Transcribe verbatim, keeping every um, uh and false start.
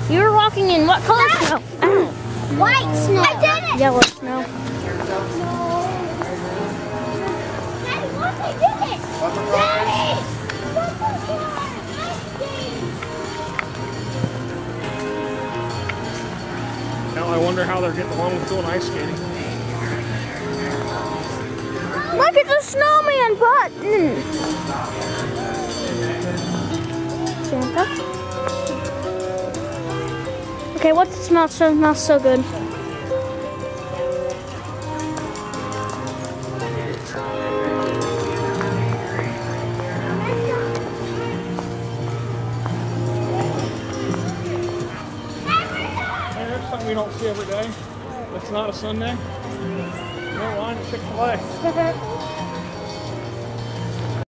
You were walking in what color snow? Ow. White snow. I did it. Yellow snow. Daddy, look, I did it. Daddy! Now I wonder how they're getting along with doing ice skating. Look at the snowman button. Santa. Okay, what's it smell? It smells so good. Hey, there's something we don't see every day. It's not a Sunday. No line at Chick-fil-A.